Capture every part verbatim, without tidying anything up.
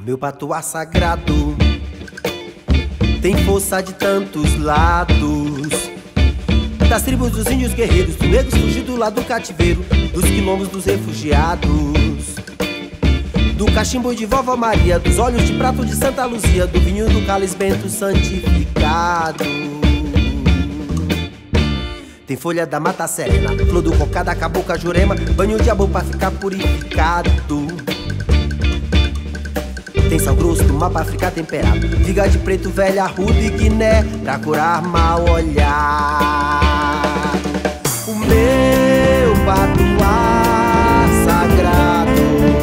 Meu patuá sagrado tem força de tantos lados, das tribos dos índios guerreiros, dos negros fugidos lá do cativeiro, dos quilombos dos refugiados, do cachimbo de vovó Maria, dos olhos de prato de Santa Luzia, do vinho do cálice bento santificado. Tem folha da mata serena, flor do cocada, cabocla, jurema, banho de amor pra ficar purificado. Tem sal grosso do mar pra ficar temperado, viga de preto, velha, arruda e guiné, pra curar mal olhar. O meu patuá sagrado,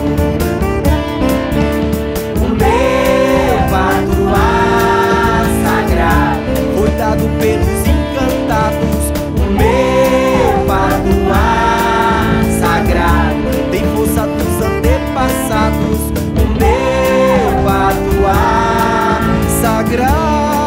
o meu patuá sagrado, foi dado pelos encantados. O meu patuá sagrado tem força dos antepassados. O meu patuá sagrado.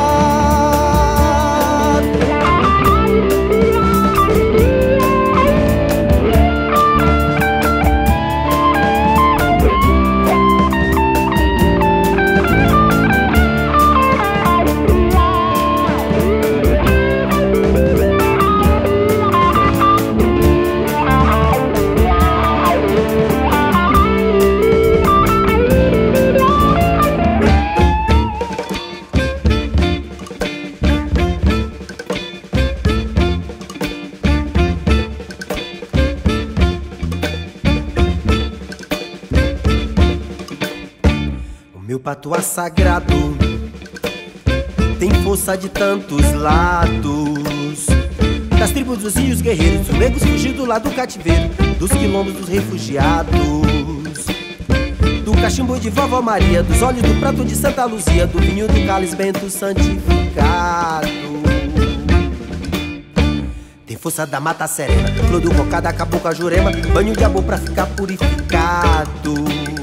Meu patuá sagrado tem força de tantos lados, das tribos dos índios guerreiros, dos negros fugidos lá do cativeiro, dos quilombos dos refugiados, do cachimbo de vovó Maria, dos olhos do prato de Santa Luzia, do vinho do cálice bento santificado. Tem força da mata serena, flor do cocada, cabocla, jurema, banho de amor pra ficar purificado.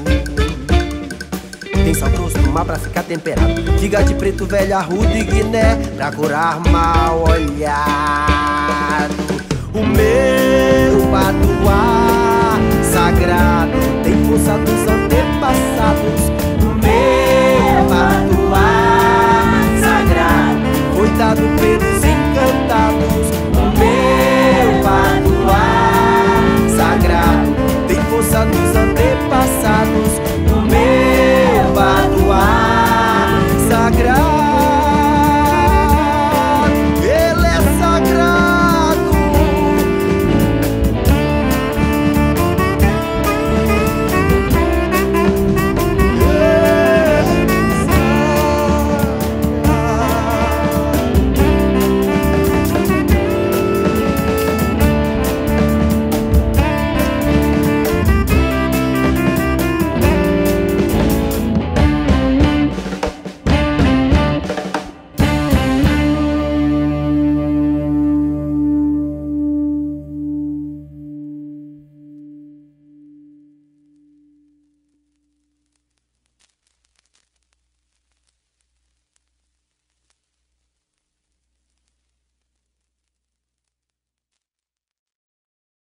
Tem sal grosso do mar pra ficar temperado, figa de preto, velha, arruda e guiné, pra curar mal olhado. O meu patuá sagrado tem força dos antepassados.